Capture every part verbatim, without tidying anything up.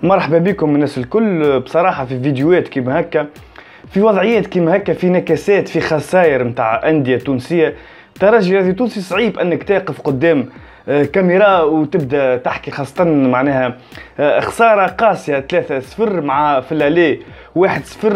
مرحبا بكم الناس الكل. بصراحة في فيديوهات كيما هكا، في وضعيات كيما هكا، في نكسات، في خسائر متاع أندية تونسية، ترجي الرياضي التونسي صعيب أنك تقف قدام كاميرا وتبدا تحكي، خاصة معناها خسارة قاسية ثلاثة صفر مع في اللالي واحد صفر،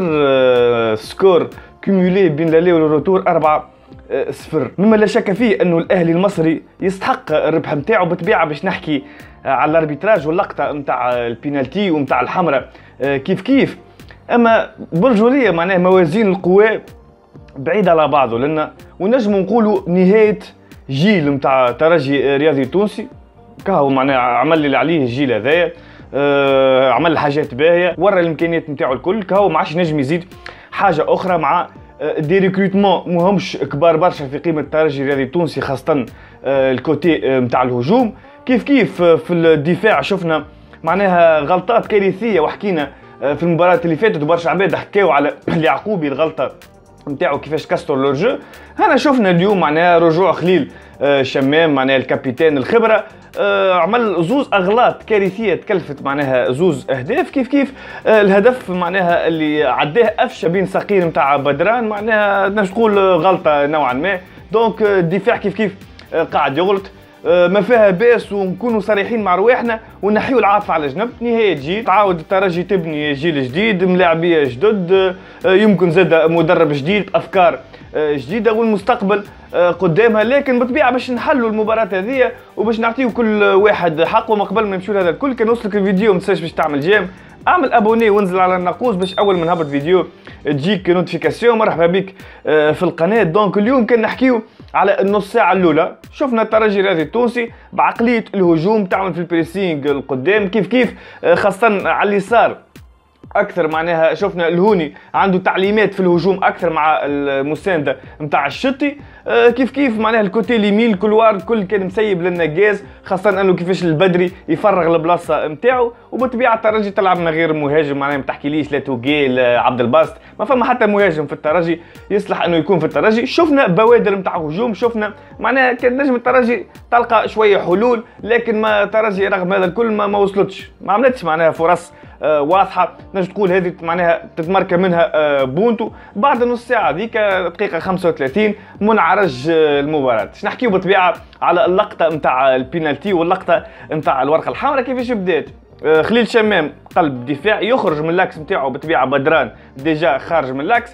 سكور كومولي بين اللالي والروتور أربعة صفر. مما لا شك فيه انه الاهلي المصري يستحق الربح نتاعو. بالطبيعه باش نحكي على الاربيتراج واللقطه نتاع البينالتي ونتاع الحمراء كيف كيف، اما برجوليه معناها موازين القوى بعيد على بعضه، لان ونجموا نقولوا نهايه جيل نتاع ترجي رياضي تونسي. كهو معناها عمل اللي عليه الجيل هذايا، أه عمل حاجات باهيه، ورى الامكانيات نتاعو الكل. كهو ما عادش نجم يزيد حاجه اخرى مع دي ريكروتمون مهمش كبار برشا في قيمه الترجي الرياضي التونسي، خاصه الكوتي نتاع الهجوم. كيف كيف في الدفاع شفنا معناها غلطات كارثيه، وحكينا في المباراه اللي فاتت وبرشا عباد حكاو على اليعقوبي الغلطه نتاعو كيفاش كسروا لورجو. هنا شفنا اليوم معناها رجوع خليل شمام معناها الكابيتان الخبره، عمل زوز اغلاط كارثيه تكلفت معناها زوز اهداف. كيف كيف الهدف معناها اللي عداه افشى بين ساقين نتاع بدران، معناها نقول غلطه نوعا ما. دونك الدفاع كيف كيف قاعد يغلط، ما فيها باس ونكونوا صريحين مع رواحنا ونحيوا العاطفه على جنب. نهايه جيل تعاود الترجي تبني جيل جديد، ملاعبيه جدد، يمكن زاد مدرب جديد، افكار جديده والمستقبل قدامها. لكن بالطبيعه باش نحلوا المباراه هذه وباش نعطيو كل واحد حقه، ما قبل ما نمشيو لهذا الكل كان وصلك الفيديو ما تنساش باش تعمل جيم، اعمل ابوني وانزل على الناقوس باش اول ما نهبط فيديو تجيك نوتيفيكاسيون. مرحبا بك في القناه. دونك اليوم كان نحكيو على النص ساعه الاولى. شفنا الترجي الرياضي التونسي بعقليه الهجوم، تعمل في البريسينغ القدام كيف كيف، خاصه على اليسار اكثر معناها. شفنا الهوني عنده تعليمات في الهجوم اكثر مع المسانده نتاع الشتي. كيف كيف معناها الكوتي اليمين الكلوار الكل كان مسيب للنجاز، خاصه انه كيفاش البدري يفرغ البلاصه نتاعو. وبالطبيعه الترجي تلعب من غير مهاجم، معناها ما تحكيليش لا توقيل عبد الباسط، ما فما حتى مهاجم في الترجي يصلح انه يكون في الترجي. شفنا بوادر نتاع هجوم، شفنا معناها كان نجم الترجي تلقى شويه حلول، لكن ما الترجي رغم هذا الكل ما, ما وصلتش، ما عملتش معناها فرص آه واضحه نجم تقول هذه معناها تتمركب منها آه بونتو. بعد نص ساعه ذيك دقيقه خمسة وثلاثين منعرج آه المباراه. باش نحكيو بالطبيعه على اللقطه نتاع البينالتي واللقطه نتاع الورقه الحمراء كيفاش بدات. آه خليل شمام قلب دفاع يخرج من اللاكس نتاعو، بالطبيعه بدران ديجا خارج من اللاكس،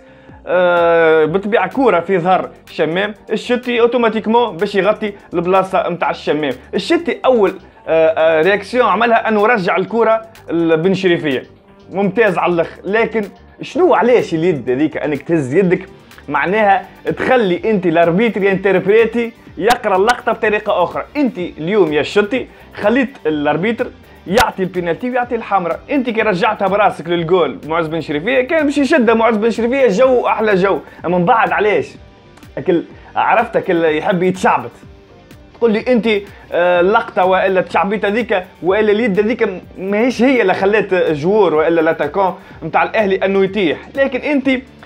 آه بالطبيعه كوره في ظهر شمام، الشتي اوتوماتيكمون باش يغطي البلاصه نتاع الشمام. الشتي اول آه آه رياكسيون عملها انه رجع الكوره لبن شريفيه، ممتاز على الاخر. لكن شنو علاش اليد هذيك انك تهز يدك معناها تخلي انت الاربيتر ينتربريتي يقرا اللقطه بطريقه اخرى؟ انت اليوم يا الشتي خليت الاربيتر يعطي البينالتي ويعطي الحمراء، انت كي رجعتها براسك للجول معز بن شريفيه كان باش يشدها معز بن شريفيه جو احلى جو. اما من بعد علاش اكل عرفت اكل يحب يتشعبط؟ تقول لي انت اللقطه والا التشعبيطه ذيك والا اليد ذيك ماهيش هي اللي خلات الجوور والا لاتاكون نتاع الاهلي انه يطيح، لكن انت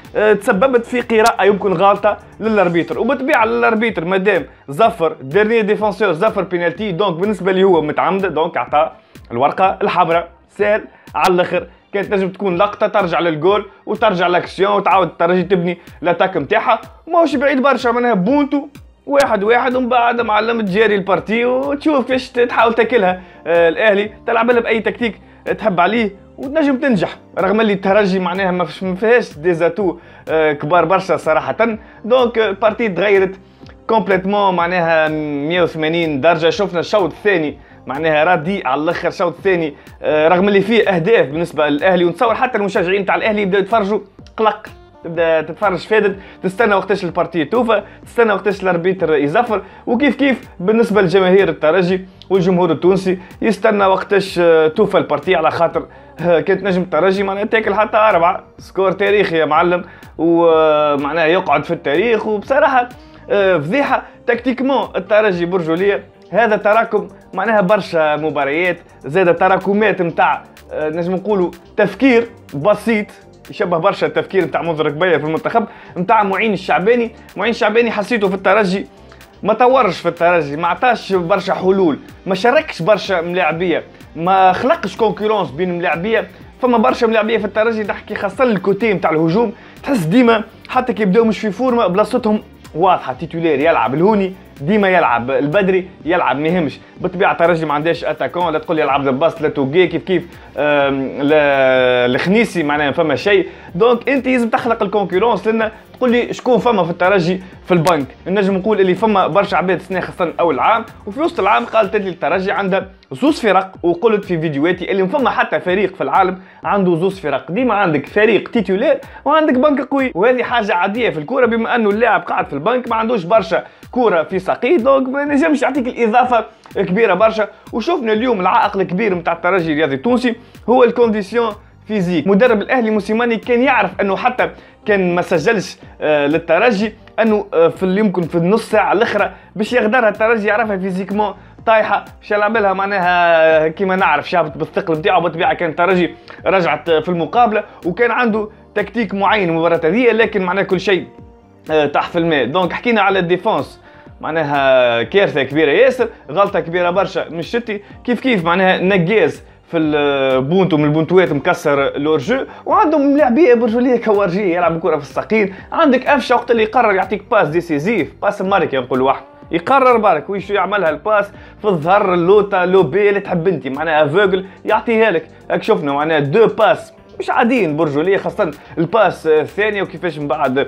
تسببت في قراءه يمكن غلطه للاربيتر. وبالطبيعه الاربيتر مادام زفر ديرني ديفونسور زفر بينالتي، دونك بالنسبه لي هو متعمد، دونك عطاه الورقه الحمراء سهل على الاخر. كانت تنجم تكون لقطه ترجع للجول وترجع لاكسيون وتعاود الترجي تبني لاتاك نتاعها، ماهوش بعيد برشا معناها بونتو واحد واحد ومن بعد معلم تجاري البارتي وتشوف كيفاش تحاول تاكلها. آه الاهلي تلعب لها باي تكتيك تحب عليه وتنجم تنجح، رغم اللي الترجي معناها ما فيهاش ديزاتو آه كبار برشا صراحه. دونك البارتي تغيرت كومبليتمون معناها مية وثمانين درجه. شفنا الشوط الثاني معناها رديء على الاخر. الشوط الثاني آه رغم اللي فيه اهداف بالنسبه للاهلي، ونتصور حتى المشجعين تاع الاهلي يبداو يتفرجوا قلق، تبدا تتفرج فادد، تستنى وقتاش البارتي توفى، تستنى وقتاش الاربيتر يزفر. وكيف كيف بالنسبه لجماهير الترجي والجمهور التونسي يستنى وقتاش توفى البارتي، على خاطر كانت نجم الترجي معناها تاكل حتى اربعه، سكور تاريخي يا معلم ومعناها يقعد في التاريخ. وبصراحه فضيحه تكتيكمون الترجي برجوليه. هذا تراكم معناها برشا مباريات، زاد تراكمات نتاع نجم نقولوا تفكير بسيط يشبه برشا التفكير نتاع منذر قبيله في المنتخب نتاع معين الشعباني. معين الشعباني حسيته في الترجي ما طورش في الترجي، ما عطاش برشا حلول، ما شاركش برشا ملاعبيه، ما خلقش كونكورونس بين ملاعبيه. فما برشا ملاعبيه في الترجي نحكي خاصه الكوتي نتاع الهجوم، تحس ديما حتى كي يبداو مش في فورمه بلاصتهم واضحه. تيتولير يلعب الهوني، ديما يلعب البدري، يلعب ما يهمش. بالطبيعه الترجي ما عندهاش اتاكون، لا تقول لي يلعب الباص لا توجي كيف كيف الخنيسي معناها فما شيء. دونك انت لازم تخلق الكونكورونس لنا. تقول لي شكون فما في الترجي في البنك؟ نجم نقول اللي فما برشا عباد سنه خاصه اول عام، وفي وسط العام قالت لي الترجي عنده زوز فرق. وقلت في فيديوهاتي اللي فما حتى فريق في العالم عنده زوز فرق، ديما عندك فريق تيتولير وعندك بنك قوي، وهذه حاجه عاديه في الكوره بما انه اللاعب قاعد في البنك ما عندوش برشا كوره في ساقيه، دونك ما نجمش يعطيك الاضافه كبيره برشا. وشفنا اليوم العائق الكبير نتاع الترجي الرياضي التونسي هو الكونديسيون فيزيك. مدرب الاهلي موسيماني كان يعرف انه حتى كان ما سجلش آه للترجي انه آه في اللي يمكن في النص ساعه الاخرى باش يقدرها الترجي يعرفها فيزيكمون طايحه، باش يلعب لها معناها كيما نعرف شابت بالثقل نتاعو. بالطبيعه كان الترجي رجعت في المقابله وكان عنده تكتيك معين المباراه هذه، لكن معناها كل شيء آه تحت في الماء. دونك حكينا على الديفونس معناها كارثه كبيره ياسر، غلطه كبيره برشا من الشتي. كيف كيف معناها نقاز في البونتو من البونتوات مكسر لورجو، وعندهم لاعبيه برجوليه كورجيه يلعب كره في الساقين. عندك قفشه وقت اللي يقرر يعطيك باس ديسيزيف، باس ماركي نقول واحد يقرر بالك ويش يعملها الباس في الظهر اللوطه لوبي اللي تحب انت معناها افوغل يعطيها لك. هاك شفنا معناها دو باس مش عاديين برجوليه، خاصه الباس الثانيه وكيفاش من بعد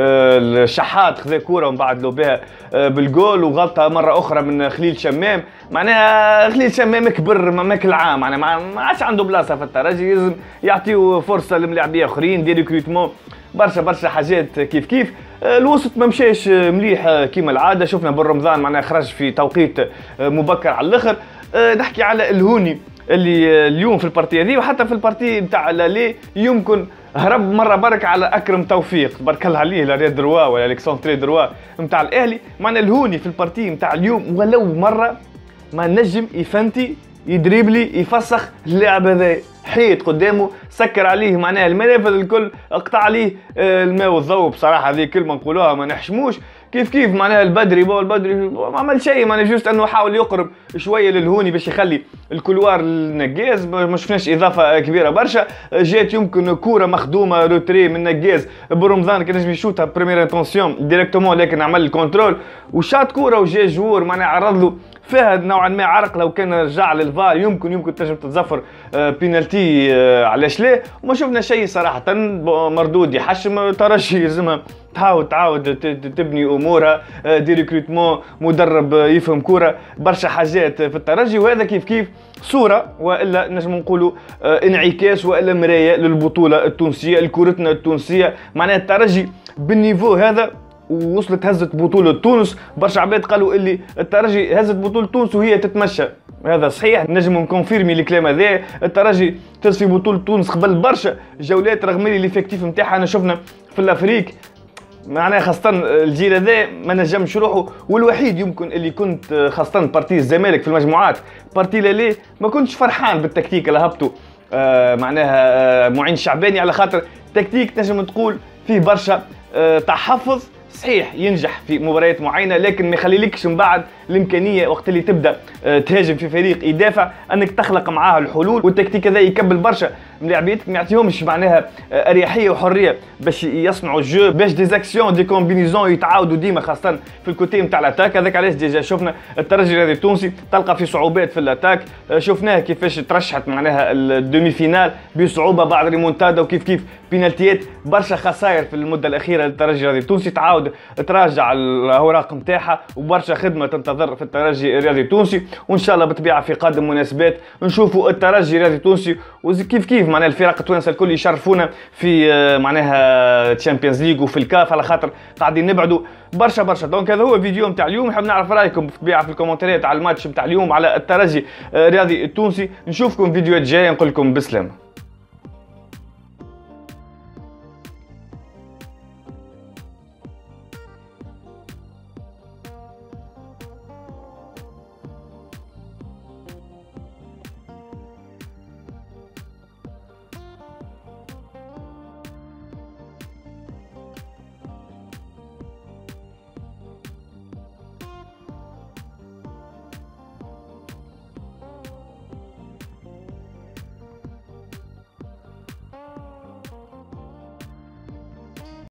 الشحات خذا كوره ومن بعد لوبيها بالجول. وغلطه مره اخرى من خليل شمام، معناها خليل شمام كبر ماك العام معناها ما عادش عنده بلاصه في الترجي، لازم يعطيو فرصه لملاعبيه اخرين دي ريكروتمون برشا برشا حاجات كيف كيف. الوسط ما مشاش مليح كيما العاده، شفنا بن رمضان معناها خرج في توقيت مبكر على الاخر. نحكي على الهوني اللي اليوم في البارتي هذه وحتى في البارتي نتاع لالي يمكن هرب مره برك على اكرم توفيق تبارك الله عليه، لا ريال دروا ولا الكسونتري دروا نتاع الاهلي. معنا الهوني في البارتي نتاع اليوم ولو مره ما نجم يفنتي يدريبلي يفسخ اللاعب هذا، حيط قدامه سكر عليه معناها المنافذ الكل، قطع عليه الماء والضوء. بصراحه هذه كلمه نقولوها ما نحشموش. كيف كيف معناها البدري بو البدري ما عمل شيء، معناها جوست انه حاول يقرب شويه للهوني باش يخلي الكولوار النقاز. ما شفناش اضافه كبيره برشا. جات يمكن كوره مخدومه روتري من نقاز برمضان كان نجم يشوتها بريمير انتونسيون ديريكتومون، لكن عمل الكونترول وشات كوره وجا جوور معناها عرض له فيها نوعا ما عرق. لو كان رجع للفار يمكن يمكن تنجم تتظفر بينالتي، علاش لا. وما شفنا شيء صراحه مردود يحشم. ترجي يلزمها تعاود تعاود تبني امورها دي ريكروتمون، مدرب يفهم كوره، برشا حاجات في الترجي. وهذا كيف كيف صوره والا نجم نقولوا انعكاس والا مرايه للبطوله التونسيه لكورتنا التونسيه. معناها الترجي بالنيفو هذا ووصلت هزت بطوله تونس. برشا عباد قالوا اللي الترجي هزت بطوله تونس وهي تتمشى، هذا صحيح نجم نكونفيرمي الكلام هذا. الترجي تهز في بطوله تونس قبل برشا جولات رغم اللي ليفيكتيف نتاعها انا شفنا في الافريق معناها خاصة الجيل هذا ما نجمش روحه. والوحيد يمكن اللي كنت خاصة بارتي الزمالك في المجموعات بارتي لالي ما كنتش فرحان بالتكتيك اللي هبطوا آه معناها آه معين شعباني، على خاطر تكتيك نجم تقول فيه برشا آه تحفظ. صحيح ينجح في مباريات معينه لكن ما يخليلكش من بعد الامكانيه وقت اللي تبدا تهاجم في فريق يدافع انك تخلق معاه الحلول. والتكتيك هذا يكبل برشا ملاعبيتك، ما يعطيهمش معناها اريحيه وحريه باش يصنعوا الجو، باش دي زاكسيون دي كومبينيزون يتعاودوا ديما خاصه في الكوتي نتاع الاتاك. هذاك علاش ديجا شفنا الترجي الرياضي التونسي تلقى في صعوبات في الاتاك. شفناه كيفاش ترشحت معناها الدومي فينال بصعوبه بعد ريمونتادا، وكيف كيف بينالتيات برشا خسائر في المده الاخيره للترجي الرياضي التونسي. تعاود تراجع الاوراق نتاعها وبرشا خدمه تنتظر في الترجي الرياضي التونسي. وان شاء الله بالطبيعه في قادم مناسبات نشوفوا الترجي الرياضي التونسي وكيف كيف معناها الفرق التوانسه الكل يشرفونا في معناها تشامبيونز ليغ وفي الكاف، على خاطر قاعدين نبعدوا برشا برشا. دونك هذا هو الفيديو نتاع اليوم، نحب نعرف رايكم بالطبيعه في الكومنتات على الماتش نتاع اليوم على الترجي الرياضي التونسي. نشوفكم فيديوهات جايه، نقول لكم بسلامه.